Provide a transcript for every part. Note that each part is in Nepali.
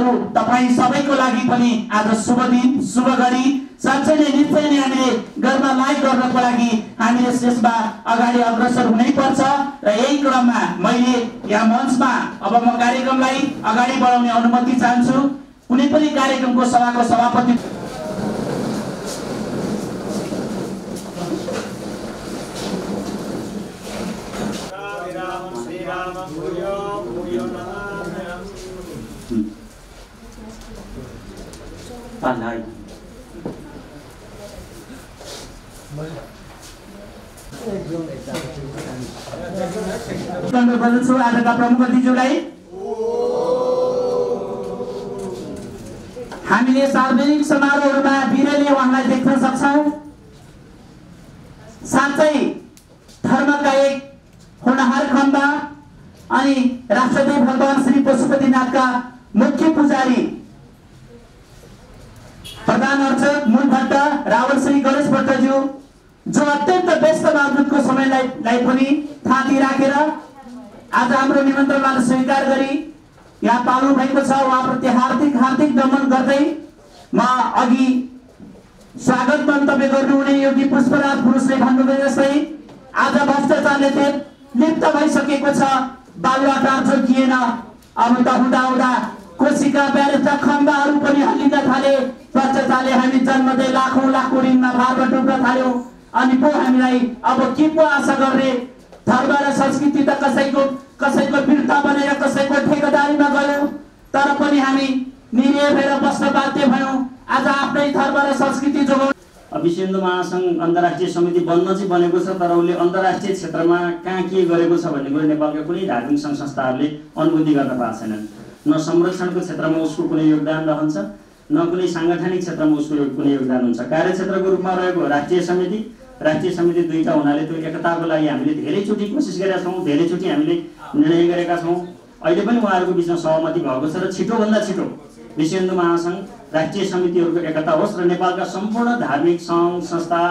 तपाई सबैको लागि पनि आज शुभ दिन शुभ घडी साँच्चै नै निश्चय नै हामीले गर्न लायक गर्नको लागि हामीले यसमा अगाडि अग्रसर हुनै पर्छ र यही क्रममा मैले यहाँ मञ्चमा अब म कार्यक्रमलाई अगाडि बढाउने अनुमति चाहन्छु। कुनै पनि कार्यक्रमको सभाको सभापति आजका प्रमुख अतिथिज्यूलाई हामीले सार्वजनिक समारोहहरूमा बिरले उहाँलाई देख्न सक्छौं। साथै धर्मका एक होनहार खम्बा अनि राष्ट्रदेव भगवान श्री पशुपतिनाथका मुख्य पुजारी प्रधान अर्चक मूल भट्ट रावल श्री गणेश भट्टज्यू जो अत्यन्त व्यस्त मातृत्वको समयलाई पनि थाती राखेर आज हाम्रो निमन्त्रणालाई स्वीकार गरी यहाँ पाल्नु भएको छ। उहाँप्रति हार्दिक हार्दिक नमन गर्दै म अघि स्वागत मन्तव्य गर्नुहुने योगी पुष्पराज पुरुषले भन्नुभयो जस्तै आज भ्रष्टाचारले लिप्त भइसकेको छ। बालुवाटार जोगिएन, अब त हुँदा हुँदा कोशिका ब्यारेजका खम्बाहरू पनि हल्लिन थाले। भ्रष्टाचारले हामी जन्मदै लाखौं लाखौं ऋणमा भार डुब्न थाल्यौं अनि पो हामीलाई अब के पो आशा गर्ने। धर्म र संस्कृति त कसैको बिर्ता बनेर कसैको ठेकेदारीमा गयो तर पनि हामी निरीह भएर बस्न बाध्य भयौं। आज आफ्नै धर्म र संस्कृति जोगाउन विश्व हिन्दू महासंघ अन्तर्राष्ट्रिय समिति बन्न चाहिँ बनेको छ तर उसले अन्तर्राष्ट्रिय क्षेत्रमा कहाँ के गरेको छ भन्ने कुरा नेपालका कुनै धार्मिक संघ संस्थाहरूले अनुभूति गर्न पाएका छैनन्। न संरक्षणको क्षेत्रमा उसको कुनै योगदान रहन्छ न कुनै सांगठनिक क्षेत्रमा उसको कुनै योगदान हुन्छ। कार्यक्षेत्रको रूपमा रहेको राष्ट्रिय समिति दुईटा हुनाले त्यो एकताको लागि हामीले धेरैचोटि कोसिस गरेका छौँ, धेरैचोटि हामीले निर्णय गरेका छौँ। अहिले पनि उहाँहरूको बिचमा सहमति भएको छ र छिटोभन्दा छिटो विश्व हिन्दू महासंघ राष्ट्रिय समितिहरूको एकता होस् र नेपालका सम्पूर्ण धार्मिक सङ्घ संस्था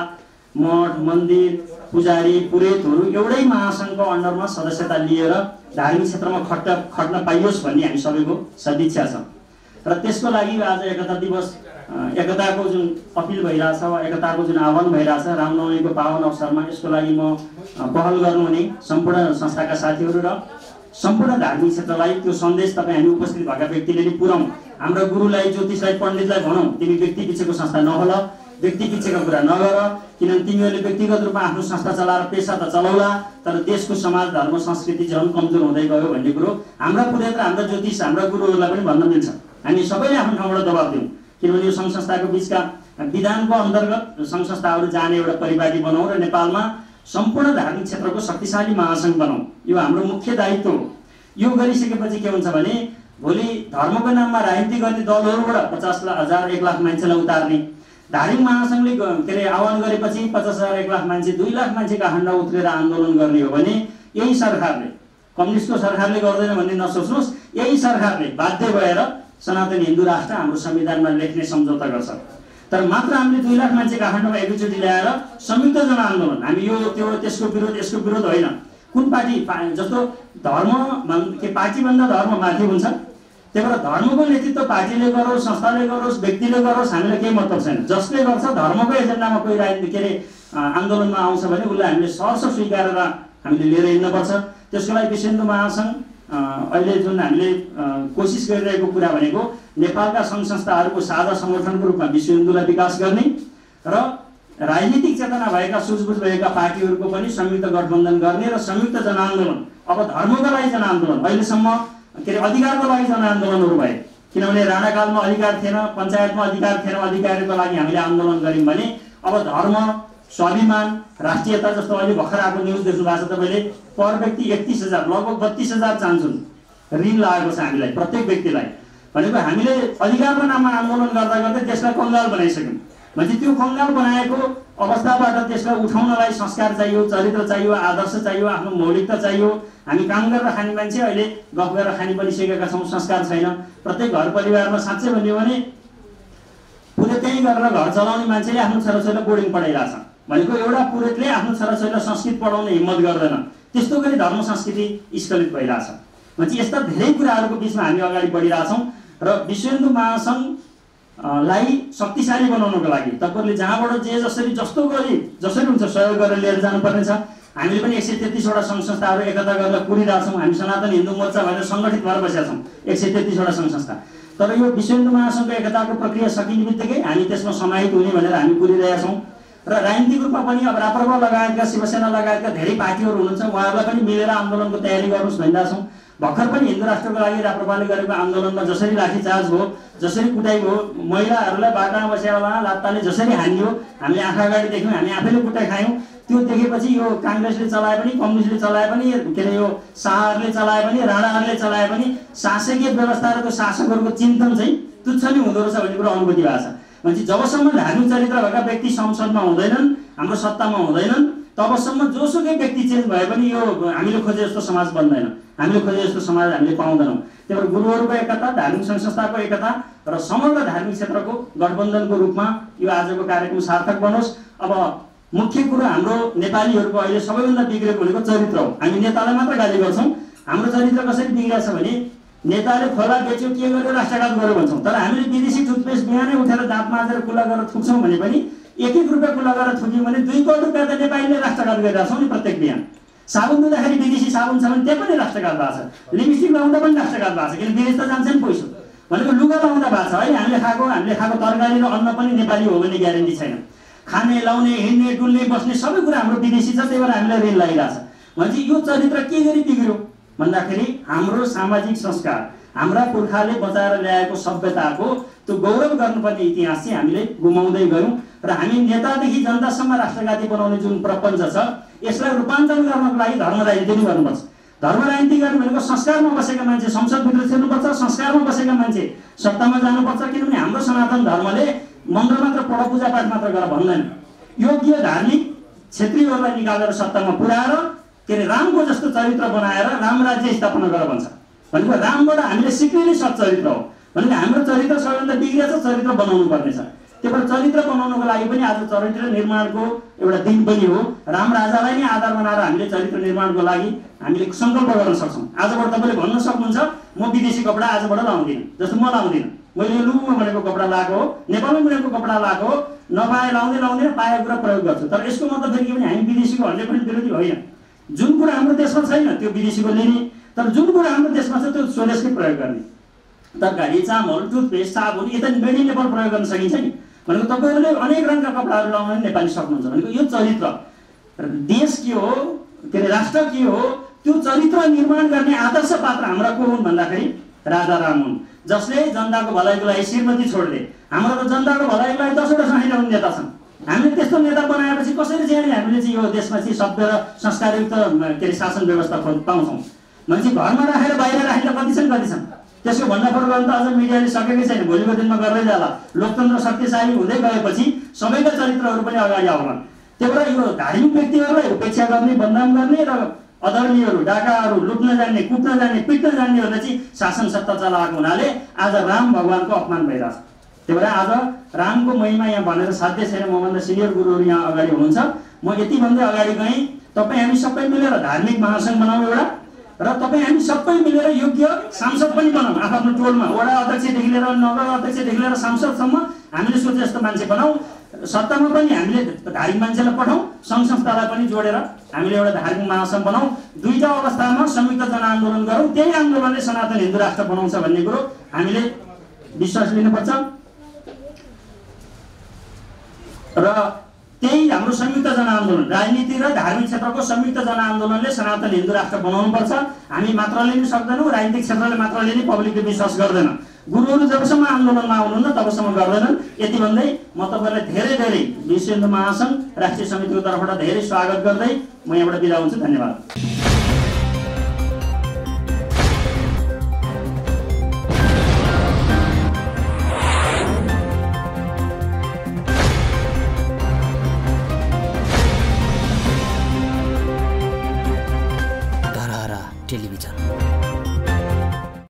मठ मन्दिर पुजारी पुरोहितहरू एउटै महासंघको अन्डरमा सदस्यता लिएर धार्मिक क्षेत्रमा खट्न पाइयोस् भन्ने हामी सबैको सदिच्छा छ। र त्यसको लागि आज एकता दिवस एकताको जुन अपिल भइरहेछ वा एकताको जुन आह्वान भइरहेछ रामनवमीको पावन अवसरमा यसको लागि म पहल गर्नुहुने सम्पूर्ण संस्थाका साथीहरू र सम्पूर्ण धार्मिक क्षेत्रलाई त्यो सन्देश तपाईँ हामी उपस्थित भएका व्यक्तिले नि पुर्याउँ। हाम्रो गुरुलाई ज्योतिषलाई पण्डितलाई भनौँ तिमी व्यक्ति पिछेको संस्था नहोला, व्यक्ति पिछेको कुरा नगर, किनभने तिमीहरूले व्यक्तिगत रूपमा आफ्नो संस्था चलाएर पेसा त चलाउला तर देशको समाज धर्म संस्कृति झन् कमजोर हुँदै गयो भन्ने कुरो हाम्रा पुरोहित र हाम्रा ज्योतिष हाम्रा गुरुहरूलाई पनि भन्न मिल्छ। हामी सबैले आफ्नो ठाउँबाट दबाब दिउँ किनभने यो सङ्घ संस्थाको बिचका विधानको अन्तर्गत सङ्घ संस्थाहरू जाने एउटा परिपाटी बनाऊ र नेपालमा सम्पूर्ण धार्मिक क्षेत्रको शक्तिशाली महासंघ बनाऊ। यो हाम्रो मुख्य दायित्व हो। यो गरिसकेपछि के हुन्छ भने भोलि धर्मको नाममा राजनीति गर्ने दलहरूबाट 50,000 1 लाख मान्छेलाई उतार्ने धार्मिक महासंघले के अरे आह्वान गरेपछि 50,000 1 लाख मान्छे 2 लाख मान्छेका हन्डा उत्रेर आन्दोलन गर्ने हो भने यही सरकारले कम्युनिस्टको सरकारले गर्दैन भन्ने नसोच्नुहोस्। यही सरकारले बाध्य भएर सनातन हिन्दू राष्ट्र हाम्रो संविधानमा लेख्ने सम्झौता गर्छ तर मात्र हामीले 2 लाख मान्छेका खण्डमा एकैचोटि ल्याएर संयुक्त जनआन्दोलन हामी यो त्यो त्यसको विरोध यसको विरोध होइन। कुन पार्टी जस्तो धर्म के पार्टीभन्दा धर्म माथि हुन्छ त्यही भएर धर्मको नेतृत्व पार्टीले गरोस् संस्थाले गरोस् व्यक्तिले गरोस् हामीलाई केही मतलब छैन। जसले गर्छ धर्मको एजेन्डामा कोही राजनीति के अरे आन्दोलनमा आउँछ भने उसलाई हामीले सहर्ष स्वीकारेर हामीले लिएर हिँड्नुपर्छ। त्यसको लागि विश्व हिन्दू महासंघ अहिले जुन हामीले कोसिस गरिरहेको कुरा भनेको नेपालका सङ्घ संस्थाहरूको साझा संगठनको रूपमा विश्व हिन्दूलाई विकास गर्ने र राजनीतिक चेतना भएका सुझबुझ भएका पार्टीहरूको पनि संयुक्त गठबन्धन गर्ने र संयुक्त जनआन्दोलन अब धर्मको लागि जनआन्दोलन अहिलेसम्म के अरे अधिकारको लागि जनआन्दोलनहरू भए किनभने राणाकालमा अधिकार थिएन, पञ्चायतमा अधिकार थिएन, अधिकारको लागि हामीले आन्दोलन गऱ्यौँ भने अब धर्म स्वाभिमान राष्ट्रियता जस्तो अहिले भर्खर आएको न्युज देख्नु भएको छ तपाईँले पर व्यक्ति 31,000 लगभग 32,000 चान्सुन् ऋण लागेको छ हामीलाई प्रत्येक व्यक्तिलाई भनेको हामीले अधिकारको नाममा आन्दोलन गर्दा गर्दै देशलाई कङ्गाल बनाइसक्यौँ। भने त्यो कङ्गाल बनाएको अवस्थाबाट त्यसलाई उठाउनलाई संस्कार चाहियो, चरित्र चाहियो, आदर्श चाहियो, आफ्नो मौलिकता चाहियो। हामी काम गरेर खाने मान्छे अहिले गफ गरेर खाने पनि सिकेका छौँ, संस्कार छैन। प्रत्येक घर परिवारमा साँच्चै भन्यो भने पुरै त्यही गरेर घर चलाउने मान्छेले आफ्नो छोराछोरीलाई बोर्डिङ पढाइरहेछ भनेको एउटा पुरोहितले आफ्नो छोराछोरीलाई संस्कृत पढाउने हिम्मत गर्दैन। त्यस्तो गरी धर्म संस्कृति स्खलित भइरहेछ। भने यस्ता धेरै कुराहरूको बिचमा हामी अगाडि बढिरहेछौँ र विश्व हिन्दू महासङ्घ लाई शक्तिशाली बनाउनको लागि तपाईहरुले जहाँबाट जे जसरी जस्तो गरी जसरी हुन्छ सहयोग गरेर लिएर जानुपर्ने छ। हामीले पनि 133 वटा सङ्घ संस्थाहरू एकता गरेर कुरिरहेका छौँ। हामी सनातन हिन्दू मोर्चा भनेर सङ्गठित भएर बसेका छौँ 133 वटा सङ्घ संस्था। तर यो विश्व हिन्दू महासङ्घको एकताको प्रक्रिया सकिने बित्तिकै हामी त्यसमा समाहित हुने भनेर हामी कुरिरहेका छौँ। र राजनीतिक रूपमा पनि अब राप्रपा लगायतका शिवसेना लगायतका धेरै पार्टीहरू हुनुहुन्छ, उहाँहरूलाई पनि मिलेर आन्दोलनको तयारी गर्नुहोस् भनिरहेका छौँ। भर्खर पनि हिन्दू राष्ट्रको लागि राप्रपाले गरेको आन्दोलनमा जसरी लाठीचार्ज भयो, जसरी कुटाइ भयो, महिलाहरूलाई बाटामा बसेर लात्ताले जसरी हानियो, हामीले आँखा अगाडि देख्यौँ, हामी आफैले कुटाइ खायौँ। त्यो देखेपछि यो काङ्ग्रेसले चलाए पनि, कम्युनिस्टले चलाए पनि, के अरे यो शाहहरूले चलाए पनि, राणाहरूले चलाए पनि शासकीय व्यवस्था र त्यो शासकहरूको चिन्तन चाहिँ तुच्छ नै हुँदो रहेछ भन्ने कुरो अनुभूति भएको छ। भनेपछि जबसम्म धार्मिक चरित्र भएका व्यक्ति संसदमा हुँदैनन्, हाम्रो सत्तामा हुँदैनन्, तबसम्म जोसुकै व्यक्ति चेन्ज भए पनि यो हामीले खोजे जस्तो समाज बन्दैन, हामीले खोजे जस्तो समाज हामीले पाउँदैनौँ। त्यही भएर गुरुहरूको एकता, धार्मिक सङ्घ संस्थाको एकता र समग्र धार्मिक क्षेत्रको गठबन्धनको रूपमा यो आजको कार्यक्रम सार्थक बनोस्। अब मुख्य कुरो हाम्रो नेपालीहरूको अहिले सबैभन्दा बिग्रेको भनेको चरित्र हो। हामी नेतालाई मात्र गाली गर्छौँ। हाम्रो चरित्र कसरी बिग्रेको छ भने नेताले खोला बेच्यो, के गर्यो, राष्ट्रघात गर्यो भन्छौँ। तर हामीले विदेशी टुथपेस्ट बिहानै उठेर दाँत माझेर खुल्ला गरेर थुक्छौँ भने पनि 1-1 रुपियाँ खुल्ला गरेर थुक्यौँ भने 2 करोड रुपियाँ त नेपालीले राष्ट्रघात गरिरहेको छौँ नि प्रत्येक बिहान। साबुन धुँदाखेरि विदेशी साबुन छ भने त्यहाँ पनि राष्ट्रघात भएको छ। लिपस्टिक लाउँदा पनि राष्ट्रघात भएको छ, किन विदेश त जान्छ नि पैसा। भनेको लुगा लाउँदा भएको छ है। हामीले खाएको तरकारी र अन्न पनि नेपाली हो भन्ने ग्यारेन्टी छैन। खाने, लाउने, हिँड्ने, डुल्ने, बस्ने सबै कुरा हाम्रो विदेशी छ। त्यही भएर हामीलाई ऋण लागिरहेछ। भनेपछि यो चरित्र के गरी बिग्रियो भन्दाखेरि हाम्रो सामाजिक संस्कार, हाम्रा पुर्खाले बचाएर ल्याएको सभ्यताको त्यो गौरव गर्नुपर्ने इतिहास चाहिँ हामीले गुमाउँदै गयौँ। र हामी नेतादेखि जनतासम्म राष्ट्रघाती बनाउने जुन प्रपञ्च छ, यसलाई रूपान्तरण गर्नको लागि धर्म राजनीति पनि गर्नुपर्छ। धर्म राजनीति गर्ने भनेको संस्कारमा बसेका मान्छे संसदभित्र छिर्नुपर्छ, संस्कारमा बसेका मान्छे सत्तामा जानुपर्छ। किनभने हाम्रो सनातन धर्मले मन्त्र मात्र पढ, पूजापाठ मात्र गर भन्दैन। योग्य धार्मिक क्षेत्रीहरूलाई निकालेर सत्तामा पुर्याएर के अरे रामको जस्तो चरित्र बनाएर राम राज्य स्थापना गर भन्छ। भनेको रामबाट हामीले सिक्ने नै सच्चरित्र हो। भनेको हाम्रो चरित्र सबैभन्दा बिग्रिएको चरित्र बनाउनु पर्ने छ। त्यही भएर चरित्र बनाउनको लागि पनि आज चरित्र निर्माणको एउटा दिन पनि हो। राम राजालाई नै आधार बनाएर हामीले चरित्र निर्माणको लागि हामीले सङ्कल्प गर्न सक्छौँ। आजबाट तपाईँले भन्न सक्नुहुन्छ म विदेशी कपडा आजबाट लाउँदिनँ, जस्तो म लाउँदिनँ। मैले यो लुङमा बनेको कपडा लगाएको हो, नेपालमा बनेको कपडा लगाएको हो, नपाए लाउँदैन, पाएको कुरा प्रयोग गर्छु। तर यसको मतलब फेरि के भने हामी विदेशीको 100% विरोधी होइन। जुन कुरा हाम्रो देशमा छैन त्यो विदेशीको लिने, तर जुन कुरा हाम्रो देशमा छ त्यो स्वदेशकै प्रयोग गर्ने। तरकारी, चामल, टुथपेस्ट, साबुन यता मेड इन नेपाल प्रयोग गर्न सकिन्छ नि। भनेको तपाईँहरूले अनेक रङका कपडाहरू लाउन नेपाली सक्नुहुन्छ। भनेको यो चरित्र देश के हो, के अरे राष्ट्र के हो, त्यो चरित्र निर्माण गर्ने आदर्श पात्र हाम्रा को हुन् भन्दाखेरि राजा राम हुन्, जसले जनताको भलाइको लागि श्रीमती छोड्दे। हाम्रो त जनताको भलाइको लागि 10 वटा संहिता हुने नेता छन्। हामीले त्यस्तो नेता बनाएपछि कसरी चाहिँ हामीले चाहिँ यो देशमा चाहिँ सभ्य र संस्कारयुक्त के अरे शासन व्यवस्था पाउँछौँ। मान्छे घरमा राखेर बाहिर राखेर कति छन्। त्यसको भन्दा फरक त अझ मिडियाले सकेकै छैन। भोलिको दिनमा गर्दै जाला। लोकतन्त्र शक्तिशाली हुँदै गएपछि सबैका चरित्रहरू पनि अगाडि आउलान्। त्यही भएर यो धार्मिक व्यक्तिहरूलाई उपेक्षा गर्ने, बदनाम गर्ने र अधर्मीहरू, डाकाहरू, लुट्न जान्ने, कुट्न जान्ने, पिट्न जान्नेहरूलाई चाहिँ शासन सत्ता चलाएको हुनाले आज राम भगवानको अपमान भइरहेछ। त्यही भएर आज रामको महिमा यहाँ भनेर साध्य छैन। मभन्दा सिनियर गुरुहरू यहाँ अगाडि हुनुहुन्छ। म यति भन्दै अगाडि गएँ, तपाईँ हामी सबै मिलेर धार्मिक महासङ्घ बनाऊ एउटा, र तपाईँ हामी सबै मिलेर योग्य सांसद पनि बनाऊ। आफ्नो टोलमा वडा अध्यक्षदेखि लिएर नगर अध्यक्षदेखि लिएर सांसदसम्म हामीले सोचे जस्तो मान्छे बनाऊ। सत्तामा पनि हामीले धार्मिक मान्छेलाई पठाउँ, सङ्घ संस्थालाई पनि जोडेर हामीले एउटा धार्मिक महासङ्घ बनाऊ। दुईटा अवस्थामा संयुक्त जनआन्दोलन गरौँ। त्यही आन्दोलनले सनातन हिन्दू राष्ट्र बनाउँछ भन्ने कुरो हामीले विश्वास लिनुपर्छ। र त्यही हाम्रो संयुक्त जनआन्दोलन, राजनीति र धार्मिक क्षेत्रको संयुक्त जनआन्दोलनले सनातन हिन्दू राष्ट्र बनाउनुपर्छ। हामी मात्रले नै सक्दैनौँ, राजनीतिक क्षेत्रले मात्रले नै पब्लिकले विश्वास गर्दैन। गुरुहरू जबसम्म आन्दोलनमा आउनुहुन्न तबसम्म गर्दैनन्। यति भन्दै म तपाईँलाई धेरै धेरै विश्व हिन्दू महासङ्घ राष्ट्रिय समितिको तर्फबाट धेरै स्वागत गर्दै म यहाँबाट बिदा हुन्छु। धन्यवाद। Dharahara television.